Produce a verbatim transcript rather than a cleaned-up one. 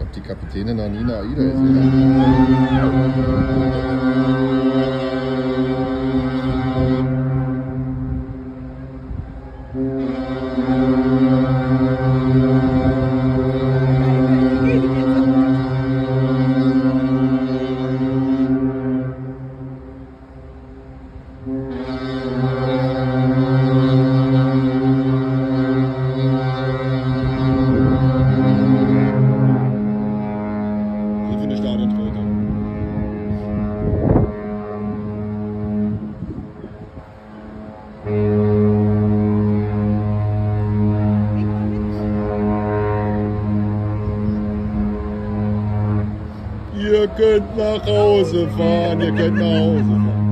Ob die Kapitänin noch nie eine AIDA gesehen hat. Ihr könnt nach Hause fahren, ihr könnt nach Hause fahren.